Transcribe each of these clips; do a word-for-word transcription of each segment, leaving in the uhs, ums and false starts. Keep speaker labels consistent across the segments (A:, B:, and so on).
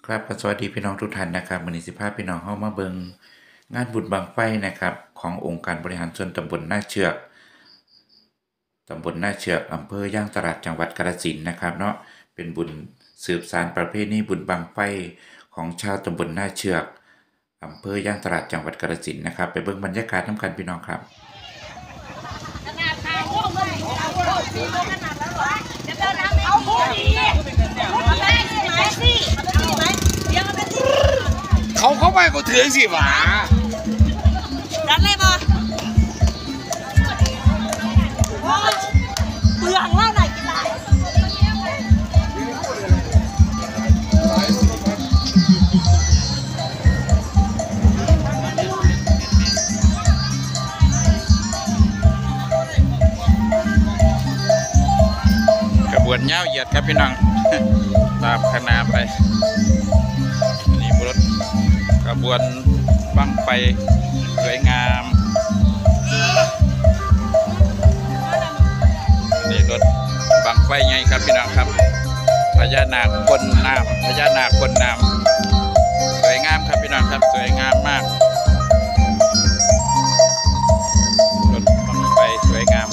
A: ครับสวัสดีพี่น้องทุกท่านนะครับมื้อนี้สิพาพี่น้องเข้ามาเบิงงานบุญบั้งไฟนะครับขององค์การบริหารส่วนตำบลนาเชือกตำบลนาเชือกอำเภอย่างตลาดจังหวัดกาฬสินธุ์นะครับเนาะเป็นบุญสืบสานประเพณีบุญบั้งไฟของชาวตำบลนาเชือกอำเภอย่างตลาดจังหวัดกาฬสินธุ์นะครับไปเบิ่งบรรยากาศนำกันพี่น้องครับ
B: ขนาดทางโอ้โหเอาโอ้โหสีขนาดนั้นเหรอจะเดินทางไม่ดีเอาได้ไหมสิเอาไหมเดี๋ยวมันเป็นที่
C: เขาเข้าไปก็ถือสิหวา
B: ดันเลยบ่เบื่อเล่าไหนกินไร
C: กระบวนเย้าเหยียดครับพี่น้องตามคณะไปนี่รถกระบวนบั้งไฟสวยงามนี่รถบั้งไฟไงครับพี่น้องครับพญานาคพ่นน้ำพญานาคพ่นน้ำสวยงามครับพี่น้องครับสวยงามมากรถบั้งไฟสวยงาม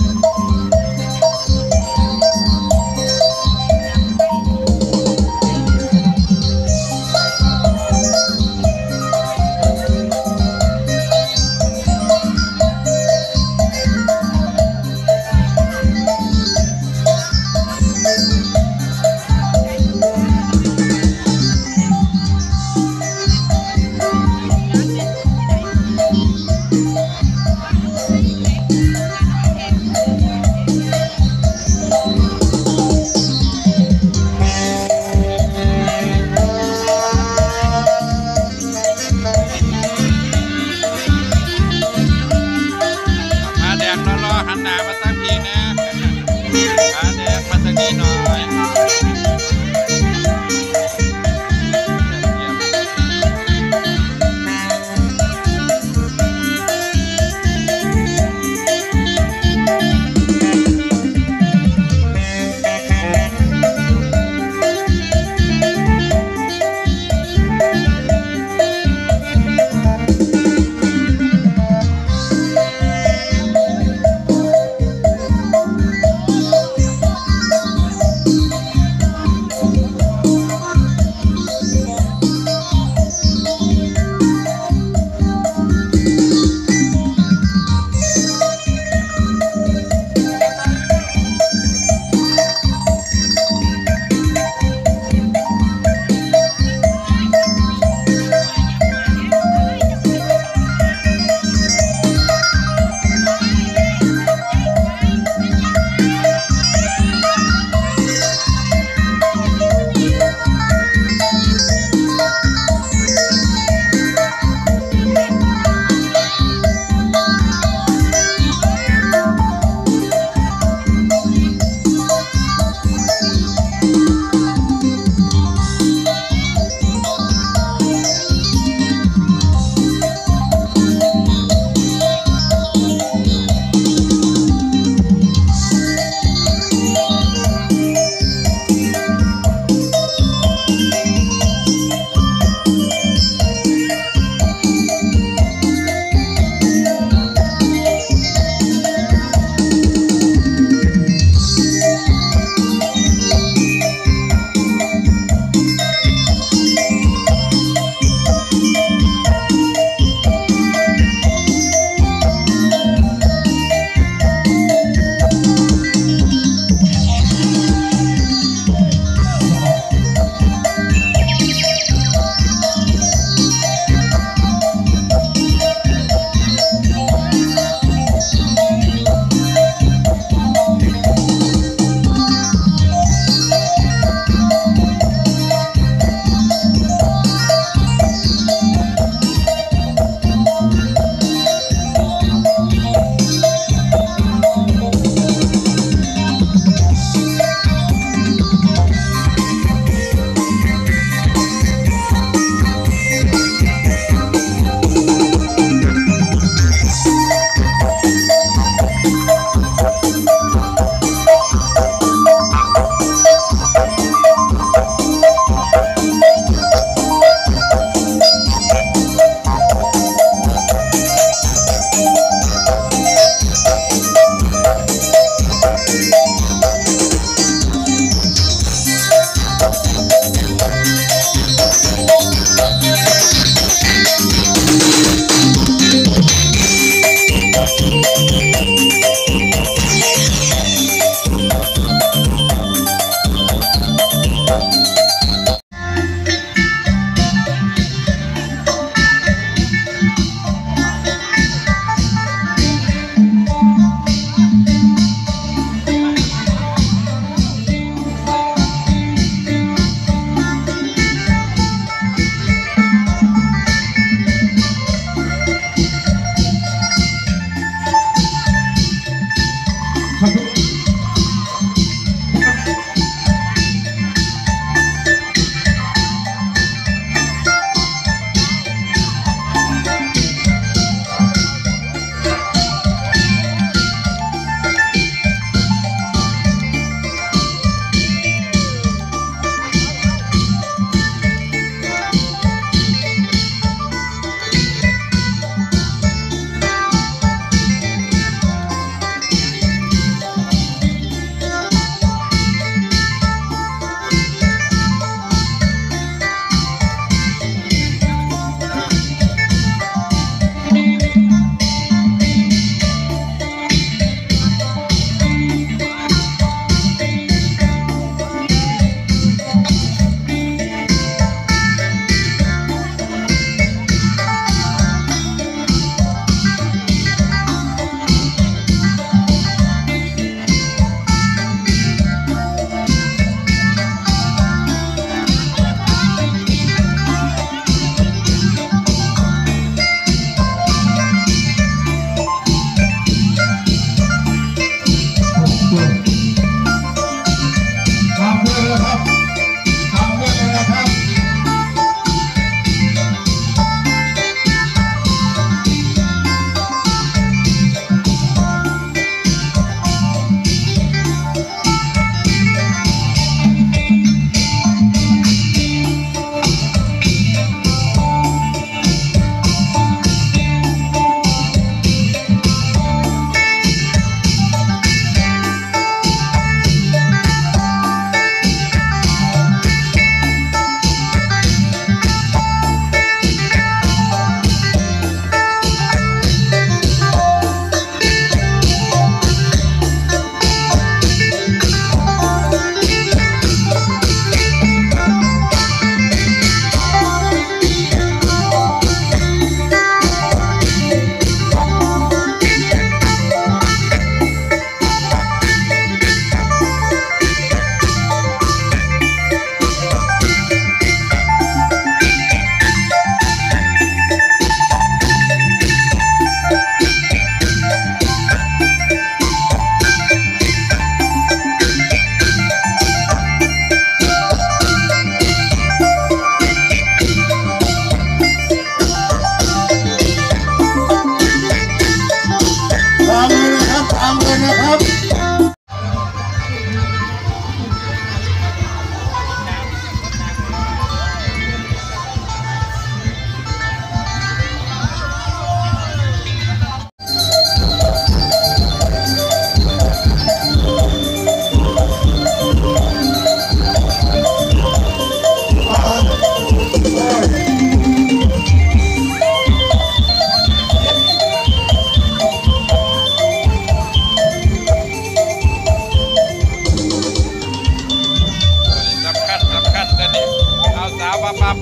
C: ปั๊บ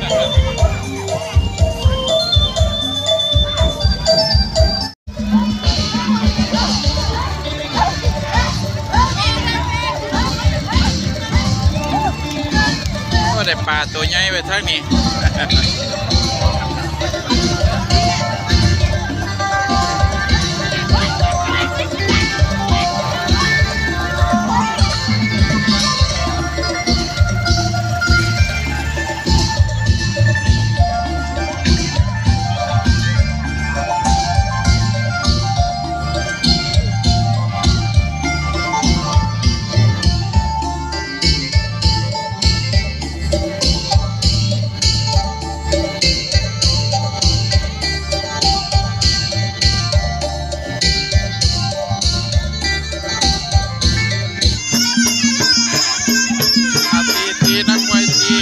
C: ก็ได้ปลาตัวใหญ่ไปทั้งนี้นักมวยที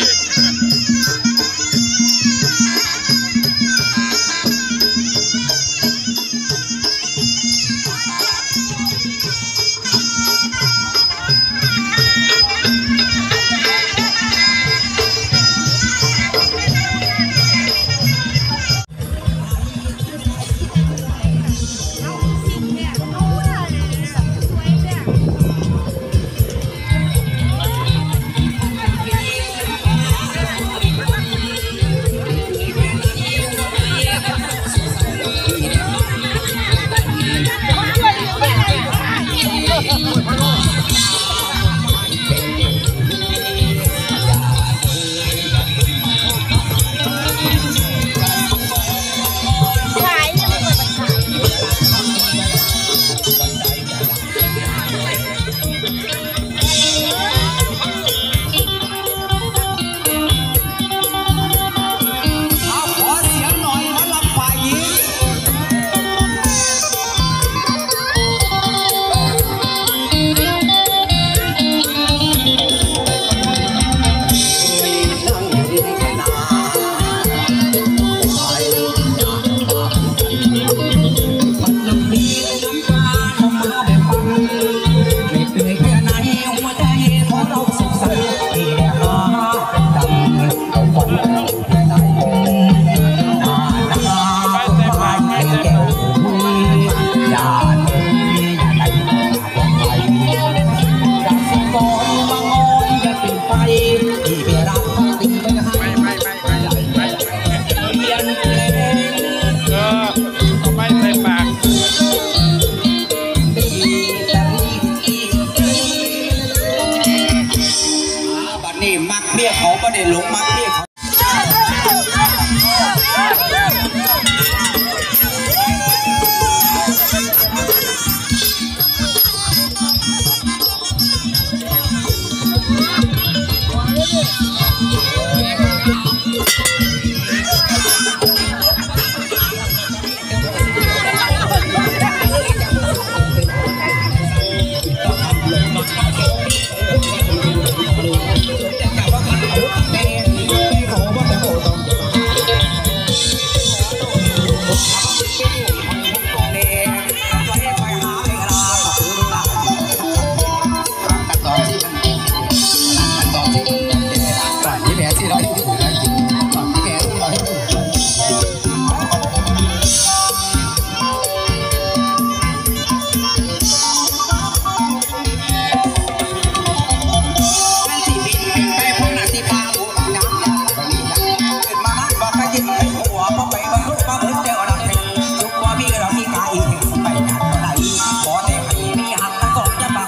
C: มักเรียกเขาก็ได้หลงมักเรียกเขา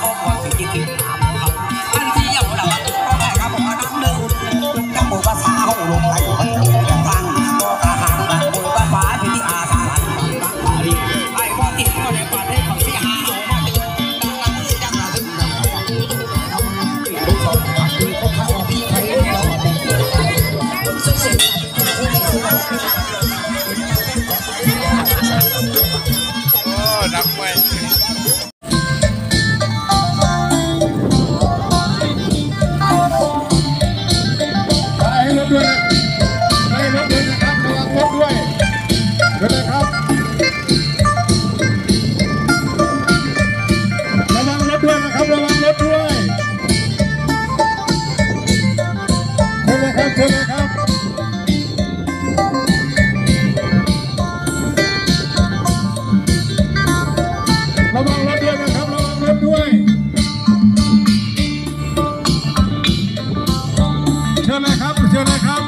C: ภาษา
D: ญเลยครับ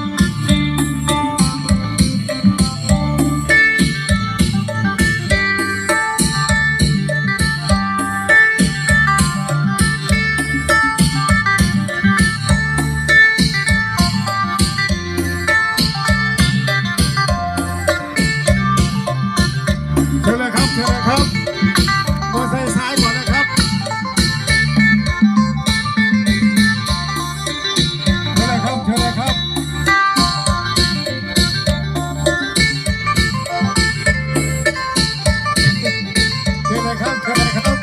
D: เชิญเลยครับเชิญเลยครับมอเตอร์ไซค์ซ้ายก่อนนะครับเชิญเลยครับเชิญเลยครับเชิญเลยครับเชิญเลยครับ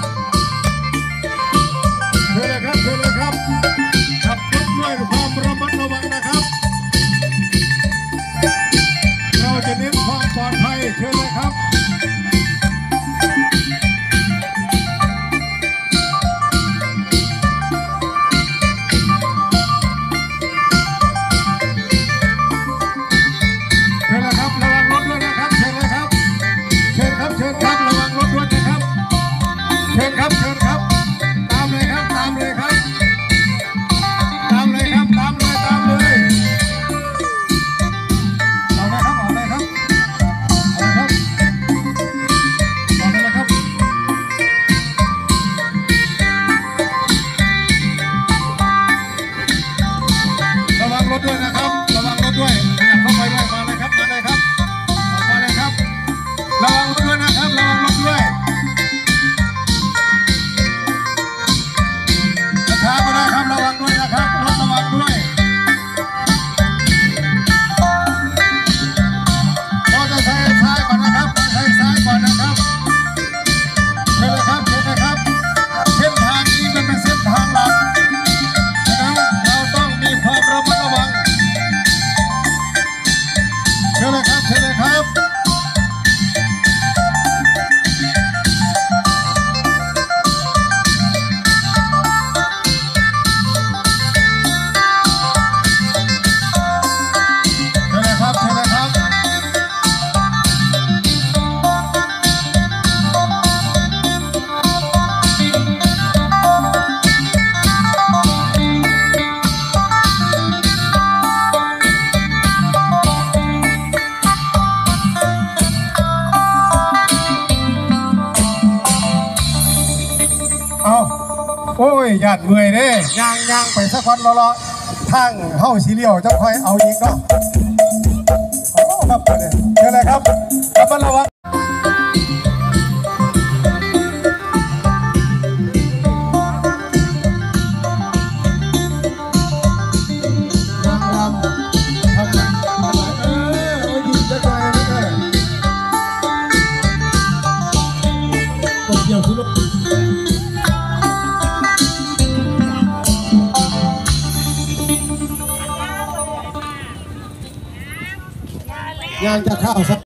D: เชิญเลยครับเชิญเลยครับขับรถด้วยความระมัดระวังนะครับเราจะเน้นความปลอดภัยเชิญเลยครับเชิญเลยครับระวังรถด้วยนะครับเชิญเลยครับเชิญครับเชิญครับระวังรถด้วยนะครับเชิญครับเชิญครับตามเลยครับตามเลยครับตามเลยครับตามเลยตามเลยเอาเลยครับเอาเลยครับเอาเลยครับเอาเลยครับระวังรถด้วยนะครับระวังรถด้วยอย่าเข้าไปด้วยมาเลยครับมาเลยครับออกมาเลยครับระวังรถด้วยนะครับระวังรถด้วยช้าก็ได้ครับระวังด้วยนะครับรถระวังด้วยมอเตอร์ไซค์ซ้ายก่อนนะครับมอเตอร์ไซค์ซ้ายก่อนนะครับเชิญเลยครับเชิญเลยครับเส้นทางนี้มันเป็นเส้นทางหลักนะครับเราต้องมีความระมัดระวังเชิญเลยครับเชิญเลยครับเชิญเลยครับเชิญเลยครับเอาโอ้ยหยาดเมื่อยเด้ย่างย่างไปสักวันรอรอทางเข้าสีเหลี่ยวจะค่อยเอาอีกเนาะโอ้ครับเนี่ยเชิญเลยครับระมัดระวังนางรำทำมันเออโอ้ยดีจังเลยนี่เลยกดเกี่ยวสิลูกยางจะเข้าสัก